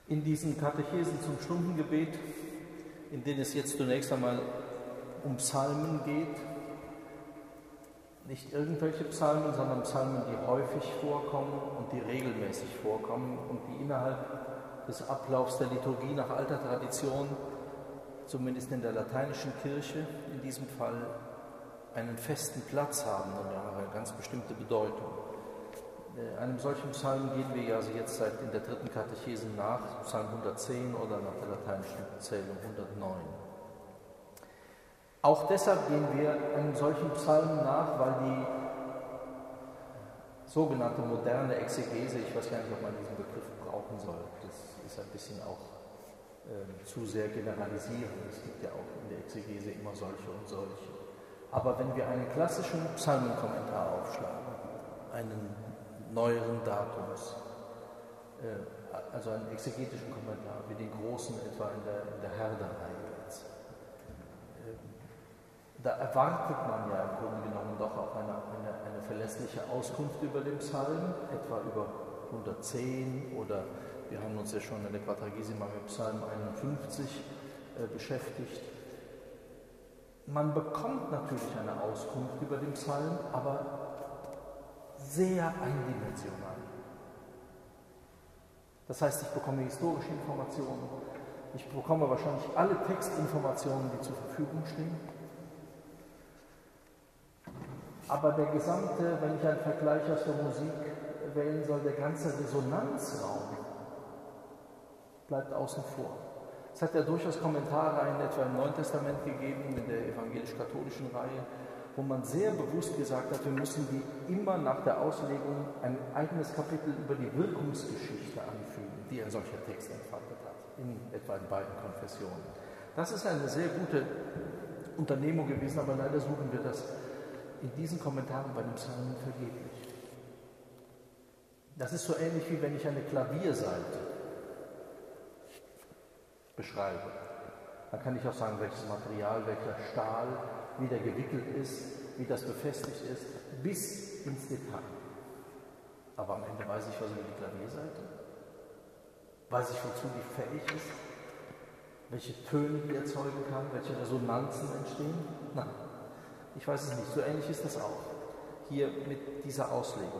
In diesen Katechesen zum Stundengebet, in denen es jetzt zunächst einmal um Psalmen geht, nicht irgendwelche Psalmen, sondern Psalmen, die häufig vorkommen und die regelmäßig vorkommen und die innerhalb des Ablaufs der Liturgie nach alter Tradition, zumindest in der lateinischen Kirche in diesem Fall, einen festen Platz haben und eine ganz bestimmte Bedeutung. Einem solchen Psalm gehen wir ja jetzt seit in der dritten Katechese nach, Psalm 110 oder nach der lateinischen Zählung 109. Auch deshalb gehen wir einem solchen Psalm nach, weil die sogenannte moderne Exegese, ich weiß gar nicht, ob man diesen Begriff brauchen soll, das ist ein bisschen auch zu sehr generalisierend. Es gibt ja auch in der Exegese immer solche und solche. Aber wenn wir einen klassischen Psalmenkommentar aufschlagen, einen neueren Datums, also einen exegetischen Kommentar, wie den großen etwa in der Herder-Reihe jetzt, da erwartet man ja im Grunde genommen doch auch eine verlässliche Auskunft über den Psalm, etwa über 110 oder wir haben uns ja schon in der Quadragesima mit Psalm 51 beschäftigt. Man bekommt natürlich eine Auskunft über den Psalm, aber sehr eindimensional. Das heißt, ich bekomme historische Informationen, ich bekomme wahrscheinlich alle Textinformationen, die zur Verfügung stehen. Aber der gesamte, wenn ich einen Vergleich aus der Musik wählen soll, der ganze Resonanzraum bleibt außen vor. Es hat ja durchaus Kommentarreihen etwa im Neuen Testament gegeben, in der evangelisch-katholischen Reihe, wo man sehr bewusst gesagt hat, wir müssen die immer nach der Auslegung ein eigenes Kapitel über die Wirkungsgeschichte anfügen, die ein solcher Text entfaltet hat, etwa in beiden Konfessionen. Das ist eine sehr gute Unternehmung gewesen, aber leider suchen wir das in diesen Kommentaren bei den Psalmen vergeblich. Das ist so ähnlich wie wenn ich eine Klavierseite beschreibe. Dann kann ich auch sagen, welches Material, welcher Stahl, wie der gewickelt ist, wie das befestigt ist, bis ins Detail. Aber am Ende weiß ich was über die Klavierseite, weiß ich, wozu die fähig ist, welche Töne die erzeugen kann, welche Resonanzen entstehen. Nein, ich weiß es nicht. So ähnlich ist das auch hier mit dieser Auslegung.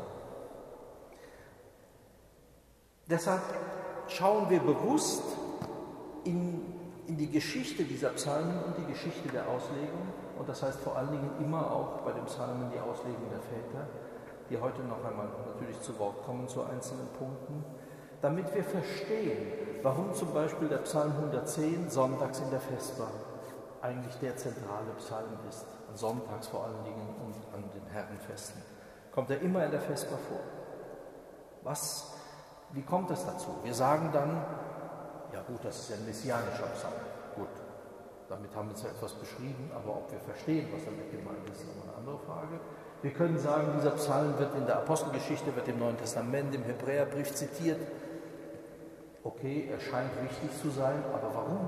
Deshalb schauen wir bewusst in die Geschichte dieser Psalmen und die Geschichte der Auslegung, und das heißt vor allen Dingen immer auch bei den Psalmen die Auslegung der Väter, die heute noch einmal natürlich zu Wort kommen zu einzelnen Punkten, damit wir verstehen, warum zum Beispiel der Psalm 110 sonntags in der Vesper eigentlich der zentrale Psalm ist, sonntags vor allen Dingen und an den Herrenfesten. Kommt er immer in der Vesper vor. Wie kommt es dazu? Wir sagen dann, ja gut, das ist ja ein messianischer Psalm. Gut, damit haben wir jetzt etwas beschrieben, aber ob wir verstehen, was damit gemeint ist, ist noch eine andere Frage. Wir können sagen, dieser Psalm wird in der Apostelgeschichte, wird im Neuen Testament, im Hebräerbrief zitiert. Okay, er scheint wichtig zu sein, aber warum?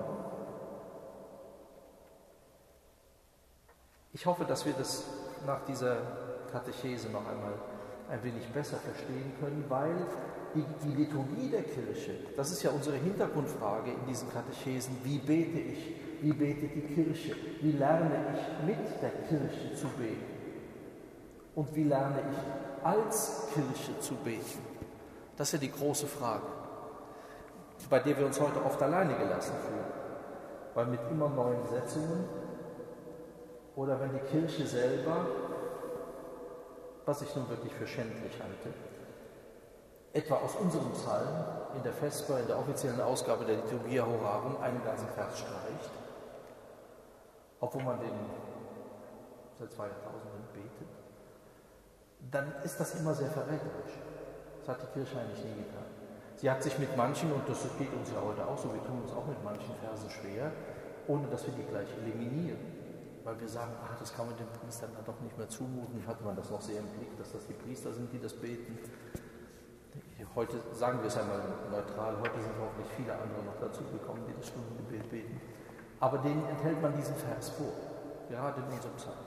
Ich hoffe, dass wir das nach dieser Katechese noch einmal ein wenig besser verstehen können, weil die Liturgie der Kirche, das ist ja unsere Hintergrundfrage in diesen Katechesen, wie bete ich, wie betet die Kirche, wie lerne ich mit der Kirche zu beten und wie lerne ich als Kirche zu beten. Das ist ja die große Frage, bei der wir uns heute oft alleine gelassen fühlen, weil mit immer neuen Setzungen oder wenn die Kirche selber, was ich nun wirklich für schändlich halte, etwa aus unserem Psalm in der Vesper, in der offiziellen Ausgabe der Liturgia Horarum, einen ganzen Vers streicht, obwohl man den seit 2 Jahrtausenden betet, dann ist das immer sehr verräterisch. Das hat die Kirche eigentlich nie getan. Sie hat sich mit manchen, und das geht uns ja heute auch so, wir tun uns auch mit manchen Versen schwer, ohne dass wir die gleich eliminieren. Weil wir sagen, das kann man den Priestern dann doch nicht mehr zumuten. Hat man das noch sehr im Blick, dass das die Priester sind, die das beten. Heute sagen wir es einmal neutral, heute sind hoffentlich viele andere noch dazugekommen, die das Stundengebet beten. Aber denen enthält man diesen Vers vor, gerade in unserem Psalm.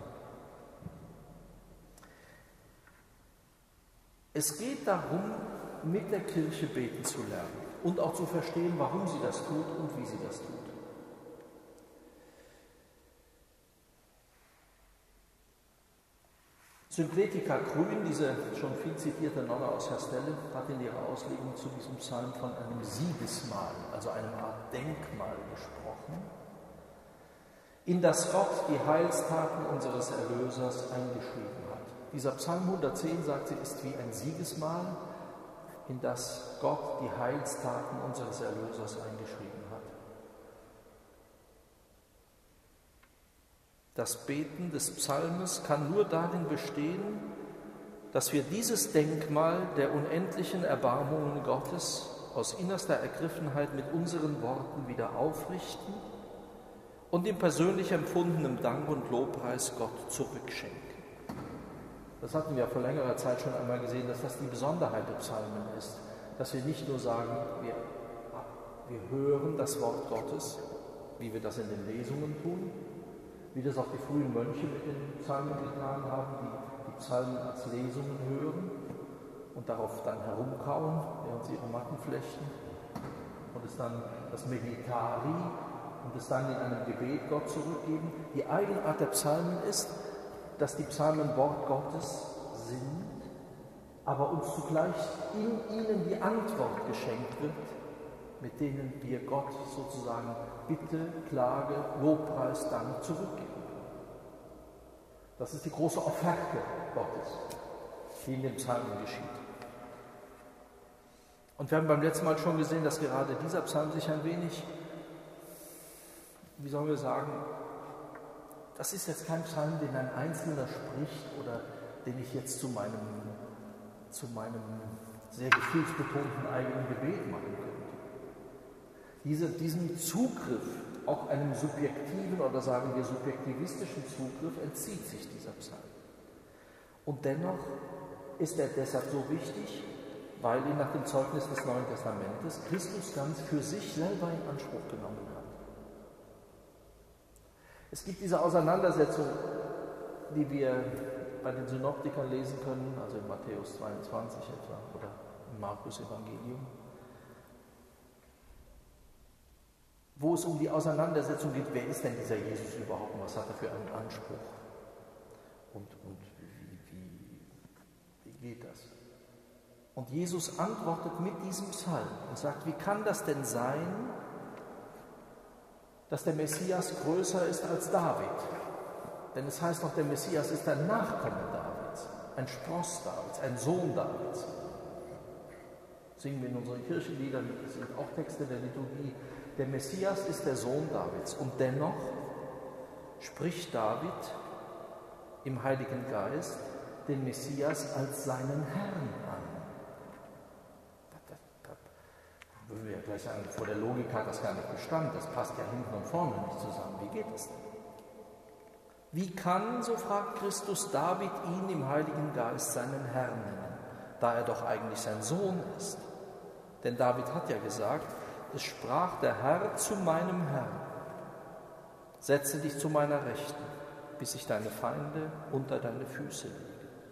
Es geht darum, mit der Kirche beten zu lernen. und auch zu verstehen, warum sie das tut und wie sie das tut. Synkletika Grün, diese schon viel zitierte Nonne aus Herstelle, hat in ihrer Auslegung zu diesem Psalm von einem Siegesmahl, also einer Art Denkmal gesprochen, in das Gott die Heilstaten unseres Erlösers eingeschrieben hat. Dieser Psalm 110, sagt sie, ist wie ein Siegesmahl, in das Gott die Heilstaten unseres Erlösers eingeschrieben hat. Das Beten des Psalmes kann nur darin bestehen, dass wir dieses Denkmal der unendlichen Erbarmungen Gottes aus innerster Ergriffenheit mit unseren Worten wieder aufrichten und in persönlich empfundenem Dank und Lobpreis Gott zurückschenken. Das hatten wir vor längerer Zeit schon einmal gesehen, dass das die Besonderheit der Psalmen ist, dass wir nicht nur sagen, wir hören das Wort Gottes, wie wir das in den Lesungen tun, wie das auch die frühen Mönche mit den Psalmen getan haben, die Psalmen als Lesungen hören und darauf dann herumkauen, während sie ihre Matten flechten und es dann das Meditari und es dann in einem Gebet Gott zurückgeben. Die Eigenart der Psalmen ist, dass die Psalmen Wort Gottes sind, aber uns zugleich in ihnen die Antwort geschenkt wird, mit denen wir Gott sozusagen Bitte, Klage, Lobpreis, Dank zurückgeben. Das ist die große Offerte Gottes, die in den Psalmen geschieht. Und wir haben beim letzten Mal schon gesehen, dass gerade dieser Psalm sich ein wenig, wie sollen wir sagen, das ist jetzt kein Psalm, den ein Einzelner spricht oder den ich jetzt zu meinem sehr gefühlsbetonten eigenen Gebet machen könnte. Diesem Zugriff, auch einem subjektiven oder sagen wir subjektivistischen Zugriff, entzieht sich dieser Psalm. Und dennoch ist er deshalb so wichtig, weil ihn nach dem Zeugnis des Neuen Testamentes Christus ganz für sich selber in Anspruch genommen hat. Es gibt diese Auseinandersetzung, die wir bei den Synoptikern lesen können, also in Matthäus 22 etwa oder im Markus-Evangelium, wo es um die Auseinandersetzung geht, wer ist denn dieser Jesus überhaupt und was hat er für einen Anspruch? Und wie geht das? Und Jesus antwortet mit diesem Psalm und sagt, wie kann das denn sein, dass der Messias größer ist als David? Denn es heißt doch, der Messias ist ein Nachkomme Davids, ein Spross Davids, ein Sohn Davids. Singen wir in unseren Kirchenliedern, das sind auch Texte der Liturgie. Der Messias ist der Sohn Davids und dennoch spricht David im Heiligen Geist den Messias als seinen Herrn an. Da würden wir ja gleich sagen, vor der Logik hat das gar nicht Bestand, das passt ja hinten und vorne nicht zusammen. Wie geht es denn? Wie kann, so fragt Christus, David ihn im Heiligen Geist seinen Herrn nennen, da er doch eigentlich sein Sohn ist? Denn David hat ja gesagt, es sprach der Herr zu meinem Herrn, setze dich zu meiner Rechten, bis ich deine Feinde unter deine Füße lege.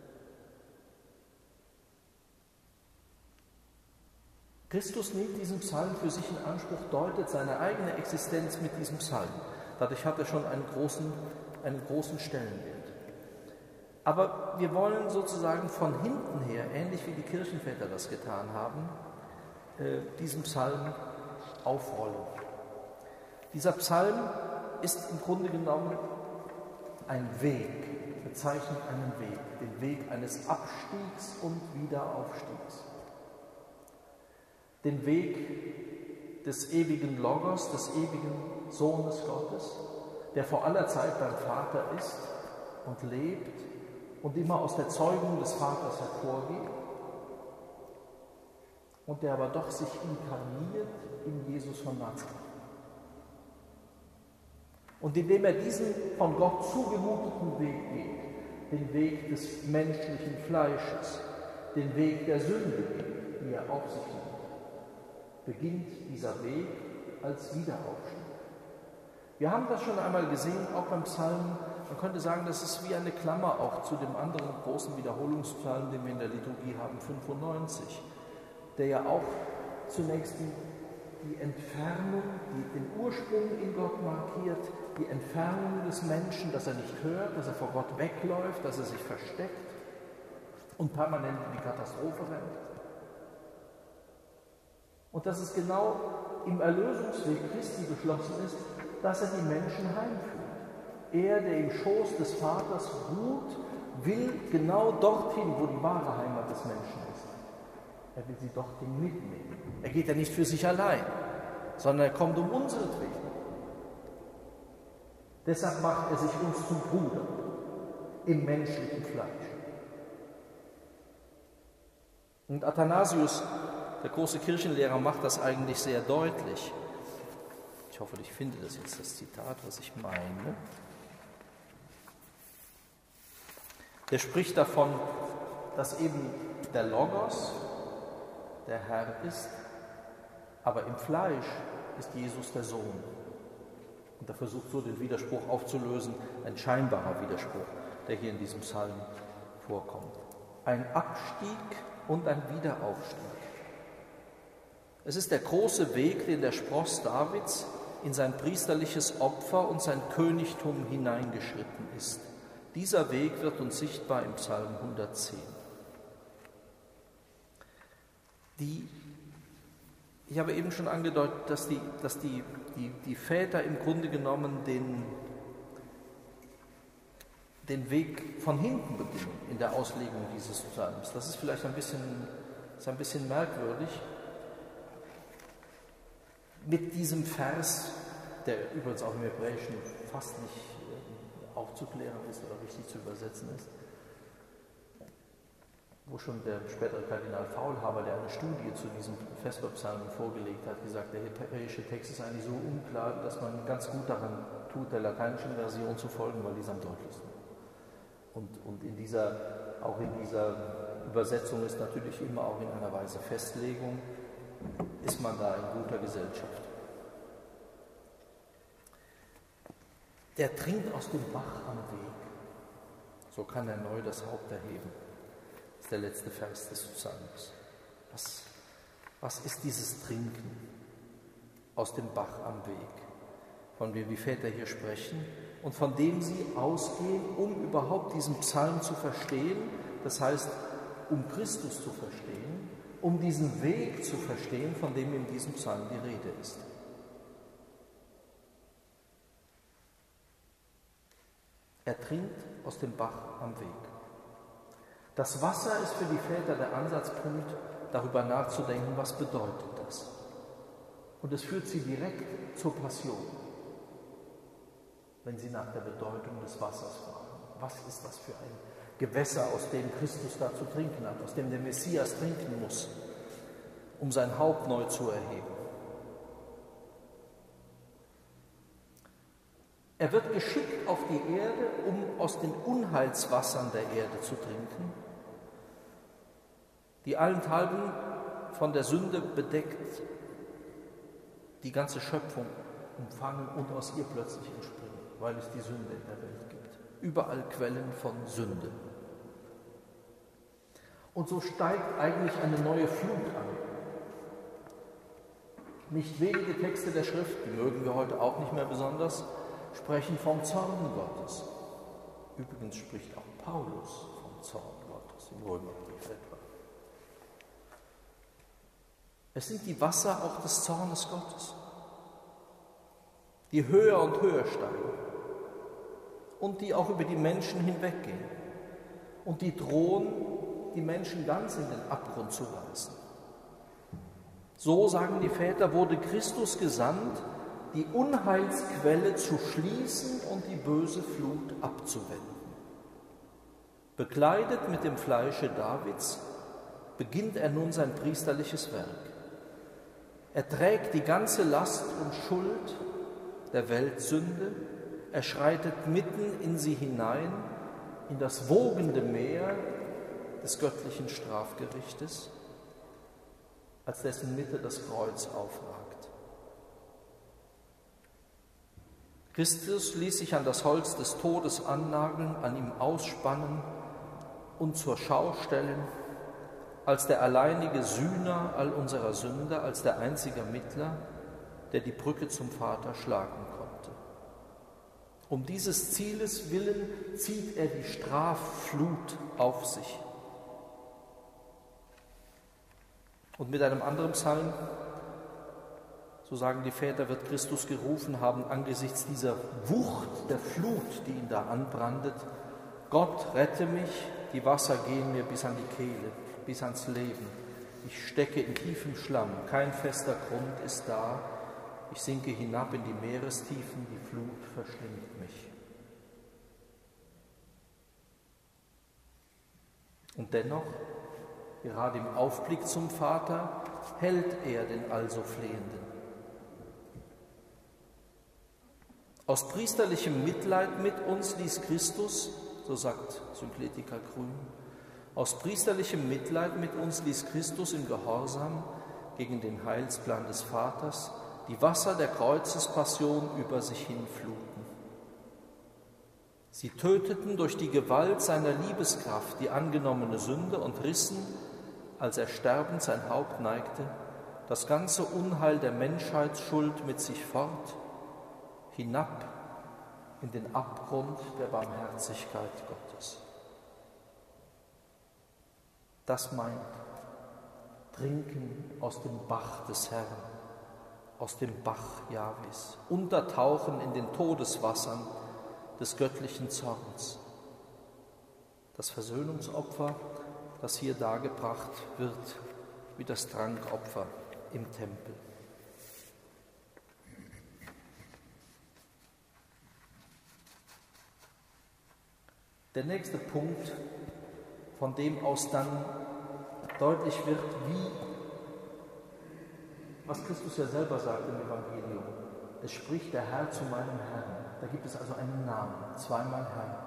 Christus nimmt diesen Psalm für sich in Anspruch, deutet seine eigene Existenz mit diesem Psalm. Dadurch hat er schon einen großen Stellenwert. Aber wir wollen sozusagen von hinten her, ähnlich wie die Kirchenväter das getan haben, diesen Psalm aufrollen. Dieser Psalm ist im Grunde genommen ein Weg, bezeichnet einen Weg, den Weg eines Abstiegs und Wiederaufstiegs. Den Weg des ewigen Logos, des ewigen Sohnes Gottes, der vor aller Zeit beim Vater ist und lebt und immer aus der Zeugung des Vaters hervorgeht und der aber doch sich inkarniert in Jesus von Nazareth. Und indem er diesen von Gott zugemuteten Weg geht, den Weg des menschlichen Fleisches, den Weg der Sünde geht, die er auf sich nimmt, beginnt dieser Weg als Wiederaufstieg. Wir haben das schon einmal gesehen, auch beim Psalm. Man könnte sagen, das ist wie eine Klammer auch zu dem anderen großen Wiederholungspsalm, den wir in der Liturgie haben, 95, der ja auch zunächst die Entfernung, den Ursprung in Gott markiert, die Entfernung des Menschen, dass er nicht hört, dass er vor Gott wegläuft, dass er sich versteckt und permanent in die Katastrophe rennt. Und dass es genau im Erlösungsweg Christi beschlossen ist, dass er die Menschen heimführt. Er, der im Schoß des Vaters ruht, will genau dorthin, wo die wahre Heimat des Menschen ist. Er will sie dorthin mitnehmen. Er geht ja nicht für sich allein, sondern er kommt um unseretwegen. Deshalb macht er sich uns zum Bruder im menschlichen Fleisch. Und Athanasius, der große Kirchenlehrer, macht das eigentlich sehr deutlich. Ich hoffe, ich finde das jetzt, das Zitat, was ich meine. Der spricht davon, dass eben der Logos der Herr ist, aber im Fleisch ist Jesus der Sohn. Und er versucht so den Widerspruch aufzulösen, ein scheinbarer Widerspruch, der hier in diesem Psalm vorkommt. Ein Abstieg und ein Wiederaufstieg. Es ist der große Weg, den der Spross Davids in sein priesterliches Opfer und sein Königtum hineingeschritten ist. Dieser Weg wird uns sichtbar im Psalm 110. Ich habe eben schon angedeutet, dass die Väter im Grunde genommen den Weg von hinten beginnen in der Auslegung dieses Psalms. Das ist vielleicht ein bisschen merkwürdig. Mit diesem Vers, der übrigens auch im Hebräischen fast nicht aufzuklären ist oder richtig zu übersetzen ist, wo schon der spätere Kardinal Faulhaber, der eine Studie zu diesem Vesperpsalmen vorgelegt hat, gesagt, der hebräische Text ist eigentlich so unklar, dass man ganz gut daran tut, der lateinischen Version zu folgen, weil die ist am deutlichsten. Und auch in dieser Übersetzung ist natürlich immer auch in einer Weise Festlegung, ist man da in guter Gesellschaft. Der trinkt aus dem Bach am Weg, so kann er neu das Haupt erheben. Das ist der letzte Vers des Psalms. Was ist dieses Trinken aus dem Bach am Weg, von dem die Väter hier sprechen und von dem sie ausgehen, um überhaupt diesen Psalm zu verstehen, das heißt, um Christus zu verstehen, um diesen Weg zu verstehen, von dem in diesem Psalm die Rede ist. Er trinkt aus dem Bach am Weg. Das Wasser ist für die Väter der Ansatzpunkt, darüber nachzudenken, was bedeutet das. Und es führt sie direkt zur Passion, wenn sie nach der Bedeutung des Wassers fragen. Was ist das für ein Gewässer, aus dem Christus da zu trinken hat, aus dem der Messias trinken muss, um sein Haupt neu zu erheben? Er wird geschickt auf die Erde, um aus den Unheilswassern der Erde zu trinken, die allenthalben von der Sünde bedeckt die ganze Schöpfung umfangen und aus ihr plötzlich entspringen, weil es die Sünde in der Welt gibt. Überall Quellen von Sünde. Und so steigt eigentlich eine neue Flut an. Nicht wenige Texte der Schrift, die mögen wir heute auch nicht mehr besonders, sprechen vom Zorn Gottes. Übrigens spricht auch Paulus vom Zorn Gottes im Römerbrief etwa. Es sind die Wasser auch des Zornes Gottes, die höher und höher steigen und die auch über die Menschen hinweggehen und die drohen, die Menschen ganz in den Abgrund zu reißen. So, sagen die Väter, wurde Christus gesandt, die Unheilsquelle zu schließen und die böse Flut abzuwenden. Bekleidet mit dem Fleische Davids beginnt er nun sein priesterliches Werk. Er trägt die ganze Last und Schuld der Weltsünde, er schreitet mitten in sie hinein, in das wogende Meer des göttlichen Strafgerichtes, als dessen Mitte das Kreuz aufragt. Christus ließ sich an das Holz des Todes annageln, an ihm ausspannen und zur Schau stellen als der alleinige Sühner all unserer Sünde, als der einzige Mittler, der die Brücke zum Vater schlagen konnte. Um dieses Zieles willen zieht er die Strafflut auf sich. Und mit einem anderen Psalm, so sagen die Väter, wird Christus gerufen haben angesichts dieser Wucht der Flut, die ihn da anbrandet: Gott, rette mich, die Wasser gehen mir bis an die Kehle, bis ans Leben. Ich stecke in tiefem Schlamm, kein fester Grund ist da. Ich sinke hinab in die Meerestiefen, die Flut verschlingt mich. Und dennoch, gerade im Aufblick zum Vater, hält er den also Flehenden. Aus priesterlichem Mitleid mit uns ließ Christus, so sagt Synkletiker Grün, aus priesterlichem Mitleid mit uns ließ Christus im Gehorsam gegen den Heilsplan des Vaters die Wasser der Kreuzespassion über sich hinfluten. Sie töteten durch die Gewalt seiner Liebeskraft die angenommene Sünde und rissen, als er sterbend sein Haupt neigte, das ganze Unheil der Menschheitsschuld mit sich fort, hinab in den Abgrund der Barmherzigkeit Gottes. Das meint Trinken aus dem Bach des Herrn, aus dem Bach Jahwes, untertauchen in den Todeswassern des göttlichen Zorns. Das Versöhnungsopfer, das hier dargebracht wird, wie das Trankopfer im Tempel. Der nächste Punkt, von dem aus dann deutlich wird, was Christus ja selber sagt im Evangelium: Es spricht der Herr zu meinem Herrn. Da gibt es also einen Namen, zweimal Herr.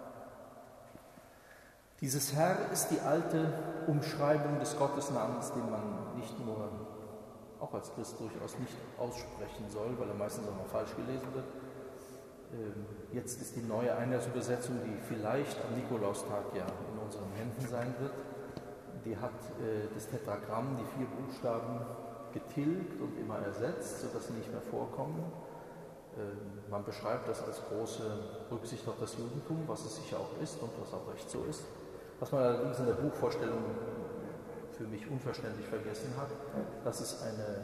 Dieses Herr ist die alte Umschreibung des Gottesnamens, den man nicht nur, auch als Christ durchaus nicht aussprechen soll, weil er meistens auch noch falsch gelesen wird. Jetzt ist die neue Einheitsübersetzung, die vielleicht am Nikolaustag ja in unseren Händen sein wird, die hat das Tetragramm, die 4 Buchstaben, getilgt und immer ersetzt, sodass sie nicht mehr vorkommen. Man beschreibt das als große Rücksicht auf das Judentum, was es sicher auch ist und was auch recht so ist. Was man allerdings in der Buchvorstellung für mich unverständlich vergessen hat, dass es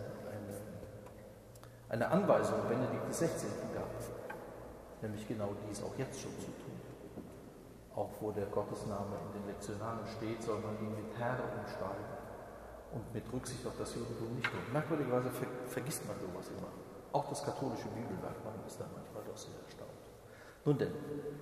eine Anweisung Benedikt XVI. Gab, nämlich genau dies auch jetzt schon zu tun. Auch wo der Gottesname in den Lektionaren steht, soll man ihn mit Herr umschreiben und mit Rücksicht auf das Judentum nicht tun. Merkwürdigerweise vergisst man sowas immer. Auch das katholische Bibelwerk, man ist da manchmal doch sehr erstaunt. Nun denn,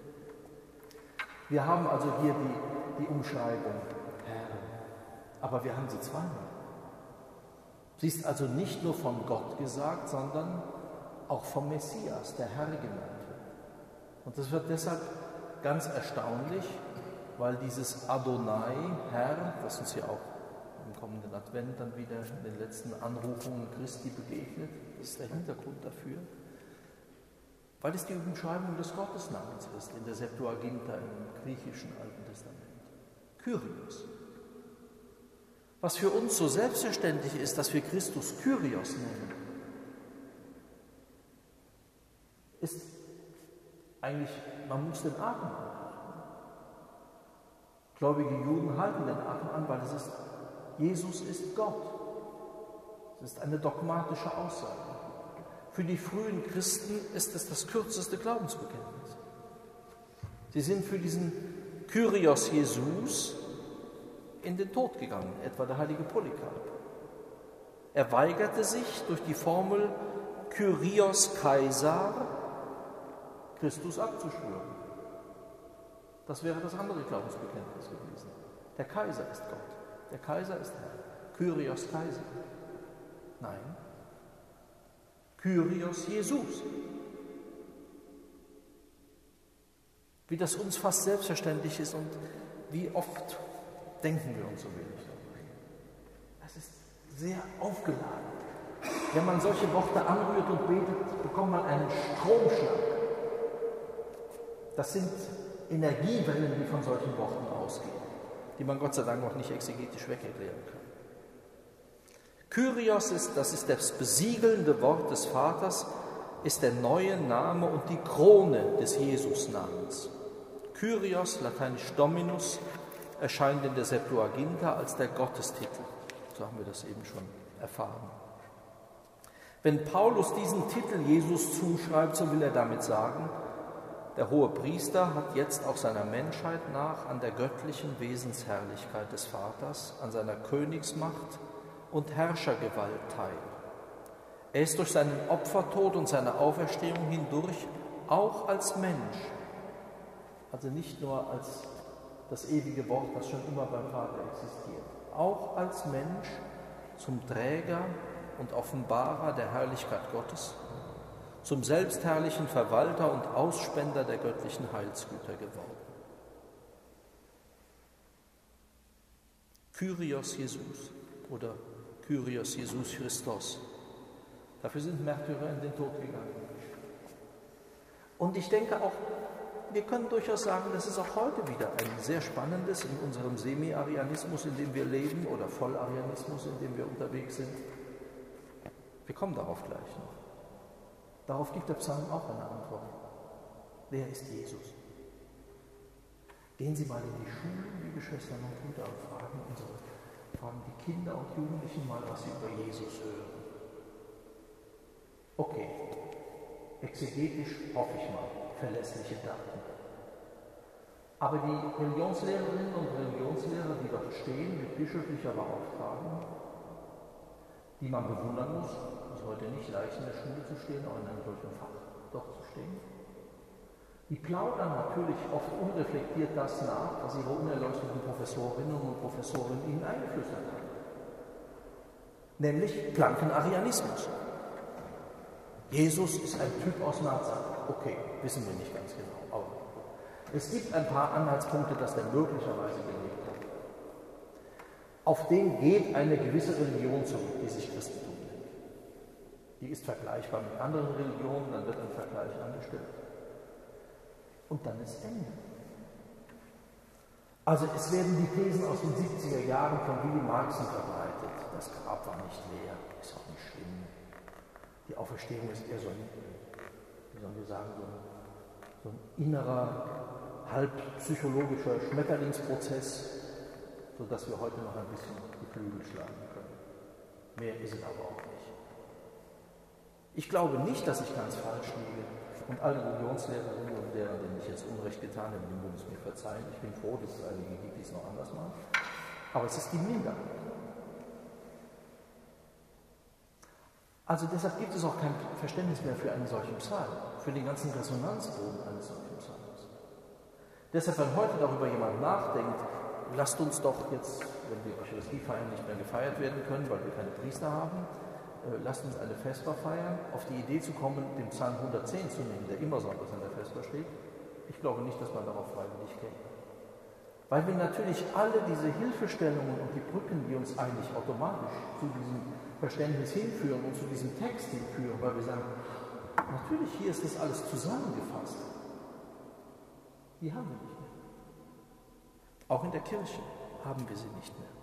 wir haben also hier die Umschreibung Herr, aber wir haben sie zweimal. Sie ist also nicht nur von Gott gesagt, sondern auch vom Messias, der Herr genannt wird. Und das wird deshalb ganz erstaunlich, weil dieses Adonai, Herr, das uns ja auch im kommenden Advent dann wieder in den letzten Anrufungen Christi begegnet, das ist der Hintergrund dafür, weil es die Umschreibung des Gottesnamens ist in der Septuaginta im griechischen Alten Testament. Kyrios. Was für uns so selbstverständlich ist, dass wir Christus Kyrios nennen, ist eigentlich, man muss den Atem anhalten. Gläubige Juden halten den Atem an, weil es ist, Jesus ist Gott. Es ist eine dogmatische Aussage. Für die frühen Christen ist es das kürzeste Glaubensbekenntnis. Sie sind für diesen Kyrios Jesus in den Tod gegangen, etwa der heilige Polycarp. Er weigerte sich durch die Formel Kyrios Kaisar Christus abzuschwören. Das wäre das andere Glaubensbekenntnis gewesen. Der Kaiser ist Gott, der Kaiser ist Herr. Kyrios Kaiser. Nein, Kyrios Jesus. Wie das uns fast selbstverständlich ist und wie oft denken wir uns so wenig darüber. Das ist sehr aufgeladen. Wenn man solche Worte anrührt und betet, bekommt man einen Stromschlag. Das sind Energiewellen, die von solchen Worten ausgehen. die man Gott sei Dank noch nicht exegetisch wegerklären kann. Kyrios das ist das besiegelnde Wort des Vaters, ist der neue Name und die Krone des Jesus-Namens. Kyrios, lateinisch Dominus, erscheint in der Septuaginta als der Gottestitel. So haben wir das eben schon erfahren. Wenn Paulus diesen Titel Jesus zuschreibt, so will er damit sagen, der hohe Priester hat jetzt auch seiner Menschheit nach an der göttlichen Wesensherrlichkeit des Vaters, an seiner Königsmacht und Herrschergewalt teil. Er ist durch seinen Opfertod und seine Auferstehung hindurch auch als Mensch, also nicht nur als das ewige Wort, das schon immer beim Vater existiert, auch als Mensch zum Träger und Offenbarer der Herrlichkeit Gottes, zum selbstherrlichen Verwalter und Ausspender der göttlichen Heilsgüter geworden. Kyrios Jesus oder Kyrios Jesus Christos. Dafür sind Märtyrer in den Tod gegangen. Und ich denke auch, wir können durchaus sagen, das ist auch heute wieder ein sehr spannendes in unserem Semi-Arianismus, in dem wir leben, oder Vollarianismus, in dem wir unterwegs sind. Wir kommen darauf gleich noch. Darauf gibt der Psalm auch eine Antwort. Wer ist Jesus? Gehen Sie mal in die Schulen, liebe Schwestern und Brüder, und fragen die Kinder und Jugendlichen mal, was sie über Jesus hören. Okay, exegetisch hoffe ich mal, verlässliche Daten. Aber die Religionslehrerinnen und Religionslehrer, die dort stehen, mit bischöflicher Beauftragung, die man bewundern muss, ist heute nicht leicht in der Schule zu stehen, auch in einem solchen Fach doch zu stehen, die plaudern natürlich oft unreflektiert das nach, was ihre unerleuchteten Professorinnen und Professoren ihnen eingeflüstert haben. Nämlich blanken Arianismus. Jesus ist ein Typ aus Nazareth. Okay, wissen wir nicht ganz genau, aber es gibt ein paar Anhaltspunkte, dass der möglicherweise gelebt hat. Auf den geht eine gewisse Religion zurück, die sich Christentum nennt. Die ist vergleichbar mit anderen Religionen, dann wird ein Vergleich angestellt. Und dann ist Ende. Also es werden die Thesen aus den 70er Jahren von Willy Marxen verbreitet. Das Grab war nicht leer, ist auch nicht schlimm. Die Auferstehung ist eher so ein, wie sollen wir sagen, so ein innerer, halb psychologischer Schmetterlingsprozess, sodass wir heute noch ein bisschen die Flügel schlagen können. Mehr ist es aber auch nicht. Ich glaube nicht, dass ich ganz falsch liege. Und alle Religionslehrerinnen und Lehrer, denen ich jetzt Unrecht getan habe, die mögen es mir verzeihen. Ich bin froh, dass es einige gibt, die es noch anders machen. Aber es ist die Minderheit. Also deshalb gibt es auch kein Verständnis mehr für einen solchen Psalm, für den ganzen Resonanzboden eines solchen Psalms. Deshalb, wenn heute darüber jemand nachdenkt, lasst uns doch jetzt, wenn die Eucharistiefeiern nicht mehr gefeiert werden können, weil wir keine Priester haben, lasst uns eine Vesper feiern, auf die Idee zu kommen, den Psalm 110 zu nehmen, der immer sonntags an der Vesper steht. Ich glaube nicht, dass man darauf freiwillig käme. Weil wir natürlich alle diese Hilfestellungen und die Brücken, die uns eigentlich automatisch zu diesem Verständnis hinführen und zu diesem Text hinführen, weil wir sagen, natürlich, hier ist das alles zusammengefasst. Die haben wir nicht mehr. Auch in der Kirche haben wir sie nicht mehr.